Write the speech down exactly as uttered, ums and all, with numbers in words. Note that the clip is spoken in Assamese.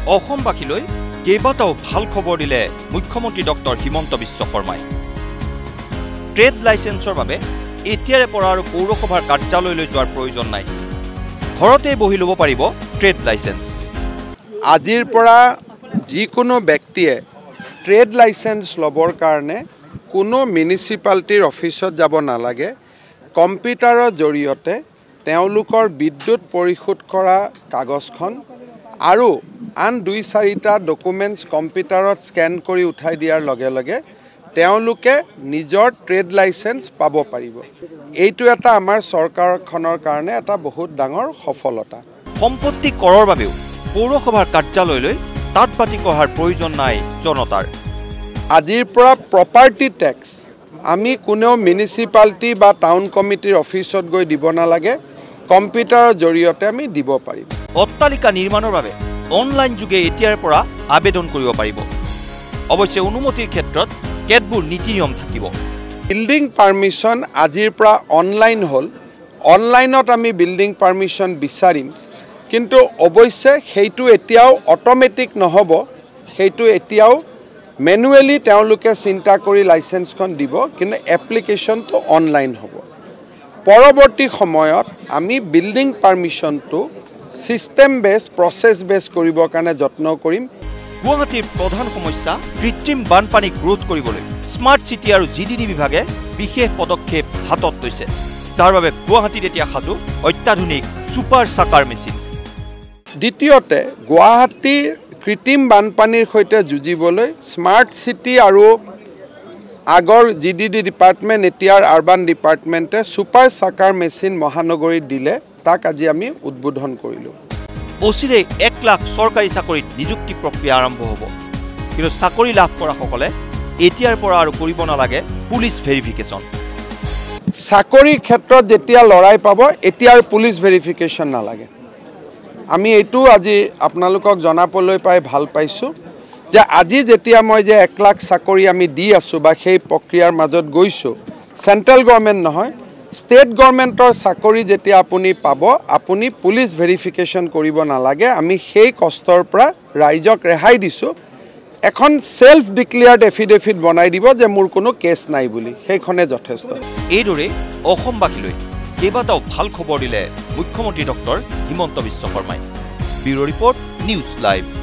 অসমবাসীলৈ কেইবাটাও ভাল খবৰ দিলে মুখ্যমন্ত্ৰী ডক্টৰ হিমন্ত বিশ্ব শৰ্মাই। ট্ৰেড লাইসেন্সৰ বাবে এতিয়াৰে পৰা আৰু পৌৰসভাৰ কাৰ্যালয়লৈ যোৱাৰ প্ৰয়োজন নাই, ঘৰতে বহি ল'ব পাৰিব ট্ৰেড লাইসেন্স। আজিৰ পৰা যিকোনো ব্যক্তিয়ে ট্ৰেড লাইসেন্স ল'বৰ কাৰণে কোনো মিউনিচিপালিটিৰ অফিচত যাব নালাগে। কম্পিউটাৰৰ জৰিয়তে তেওঁলোকৰ বিদ্যুৎ পৰিশোধ কৰা কাগজখন আৰু আন দুই চাৰিটা ডকুমেণ্টছ কম্পিউটাৰত স্কেন কৰি উঠাই দিয়াৰ লগে লগে তেওঁলোকে নিজৰ ট্ৰেড লাইসেন্স পাব পাৰিব। এইটো এটা আমাৰ চৰকাৰখনৰ কাৰণে এটা বহুত ডাঙৰ সফলতা। সম্পত্তি কৰৰ বাবেও পৌৰসভাৰ কাৰ্যালয়লৈ তাত পাতি কহাৰ প্ৰয়োজন নাই জনতাৰ। আজিৰ পৰা প্ৰপাৰ্টি টেক্স আমি কোনেও মিউনিচিপালিটি বা টাউন কমিটিৰ অফিচত গৈ দিব নালাগে, কম্পিউটাৰৰ জৰিয়তে আমি দিব পাৰিম। অট্টালিকা নিৰ্মাণৰ বাবে অনলাইন যোগে এতিয়াৰ পৰা আবেদন কৰিব পাৰিব। অৱশ্যে অনুমতিৰ ক্ষেত্ৰত কেতবোৰ নীতি নিয়ম থাকিব। বিল্ডিং পাৰ্মিশ্যন আজিৰ পৰা অনলাইন হ'ল, অনলাইনত আমি বিল্ডিং পাৰ্মিশ্যন বিচাৰিম, কিন্তু অৱশ্যে সেইটো এতিয়াও অট'মেটিক নহ'ব, সেইটো এতিয়াও মেনুৱেলি তেওঁলোকে চিন্তা কৰি লাইসেন্সখন দিব, কিন্তু এপ্লিকেশ্যনটো অনলাইন হ'ব। পৰৱৰ্তী সময়ত আমি বিল্ডিং পাৰ্মিশ্যনটো ছিষ্টেম বেছ প্ৰচেছ বেছ কৰিবৰ কাৰণে যত্ন কৰিম। গুৱাহাটীৰ প্ৰধান সমস্যা কৃত্ৰিম বানপানীক ৰোধ কৰিবলৈ স্মাৰ্ট চিটি আৰু জি ডি ডি বিভাগে বিশেষ পদক্ষেপ হাতত লৈছে, যাৰ বাবে গুৱাহাটীত এতিয়া সাজু অত্যাধুনিক ছুপাৰ চাকাৰ মেচিন। দ্বিতীয়তে গুৱাহাটীৰ কৃত্ৰিম বানপানীৰ সৈতে যুঁজিবলৈ স্মাৰ্ট চিটি আৰু আগৰ জি ডি ডি ডিপাৰ্টমেণ্ট এতিয়াৰ আৰ্বান ডিপাৰ্টমেণ্টে ছুপাৰ চাকাৰ মেচিন মহানগৰীত দিলে, তাক আজি আমি উদ্বোধন কৰিলোঁ। অচিৰে এক লাখ চৰকাৰী চাকৰিত নিযুক্তি প্ৰক্ৰিয়া আৰম্ভ হ'ব, কিন্তু চাকৰি লাভ কৰাসকলে এতিয়াৰ পৰা আৰু কৰিব নালাগে পুলিচ ভেৰিফিকেশ্যন। চাকৰিৰ ক্ষেত্ৰত যেতিয়া লৰাই পাব এতিয়া আৰু পুলিচ ভেৰিফিকেশ্যন নালাগে। আমি এইটো আজি আপোনালোকক জনাবলৈ পাই ভাল পাইছোঁ যে আজি যেতিয়া মই যে এক লাখ চাকৰি আমি দি আছোঁ বা সেই প্ৰক্ৰিয়াৰ মাজত গৈছোঁ, চেণ্ট্ৰেল গভৰ্ণমেণ্ট নহয়, ষ্টেট গভৰ্ণমেণ্টৰ চাকৰি যেতিয়া আপুনি পাব, আপুনি পুলিচ ভেৰিফিকেশ্যন কৰিব নালাগে। আমি সেই কষ্টৰ পৰা ৰাইজক ৰেহাই দিছোঁ। এখন সেলফ ডিক্লেয়াৰ্ড এফিডেভিট বনাই দিব যে মোৰ কোনো কেছ নাই বুলি, সেইখনে যথেষ্ট। এইদৰে অসমবাসীলৈ কেইবাটাও ভাল খবৰ দিলে মুখ্যমন্ত্ৰী ডক্টৰ হিমন্ত বিশ্ব শৰ্মাই। Bureau' report, news live.